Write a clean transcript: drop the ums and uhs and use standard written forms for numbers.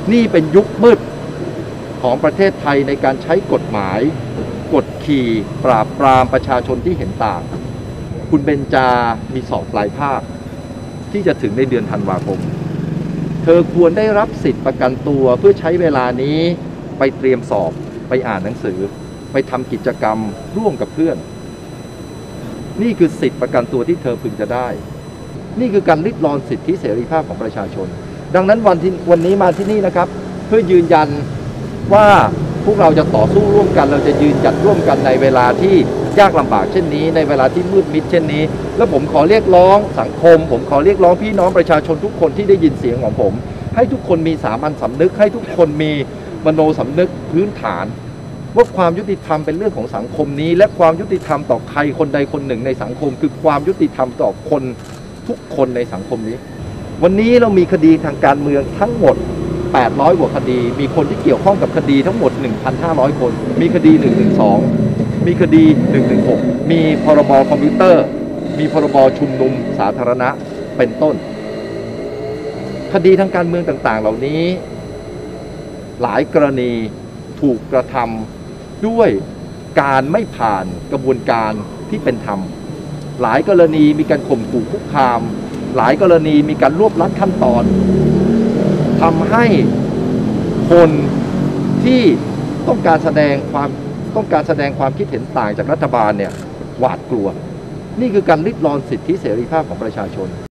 นี่เป็นยุคมืดของประเทศไทยในการใช้กฎหมายกดขี่ปราบปรามประชาชนที่เห็นต่างคุณเบญจามีสอบปลายภาคที่จะถึงในเดือนธันวาคมเธอควรได้รับสิทธิประกันตัวเพื่อใช้เวลานี้ไปเตรียมสอบไปอ่านหนังสือไปทำกิจกรรมร่วมกับเพื่อนนี่คือสิทธิประกันตัวที่เธอพึงจะได้นี่คือการริดรอนสิทธิเสรีภาพของประชาชนดังนั้นวันนี้มาที่นี่นะครับเพื่อยืนยันว่าพวกเราจะต่อสู้ร่วมกันเราจะยืนหยัดร่วมกันในเวลาที่ยากลำบากเช่นนี้ในเวลาที่มืดมิดเช่นนี้แล้วผมขอเรียกร้องสังคมผมขอเรียกร้องพี่น้องประชาชนทุกคนที่ได้ยินเสียงของผมให้ทุกคนมีสามัญสำนึกให้ทุกคนมีมโนสำนึกพื้นฐานว่าความยุติธรรมเป็นเรื่องของสังคมนี้และความยุติธรรมต่อใครคนใดคนหนึ่งในสังคมคือความยุติธรรมต่อคนทุกคนในสังคมนี้วันนี้เรามีคดีทางการเมืองทั้งหมด800 กว่าคดีมีคนที่เกี่ยวข้องกับคดีทั้งหมด 1,500 คนมีคดี112มีคดี116มีพรบคอมพิวเตอร์มีพรบชุมนุมสาธารณะเป็นต้นคดีทางการเมืองต่างๆเหล่านี้หลายกรณีถูกกระทำด้วยการไม่ผ่านกระบวนการที่เป็นธรรมหลายกรณีมีการข่มขู่คุกคามหลายกรณีมีการรวบลัดขั้นตอนทำให้คนที่ต้องการแสดงความคิดเห็นต่างจากรัฐบาลเนี่ยหวาดกลัวนี่คือการริดรอนสิทธิเสรีภาพของประชาชน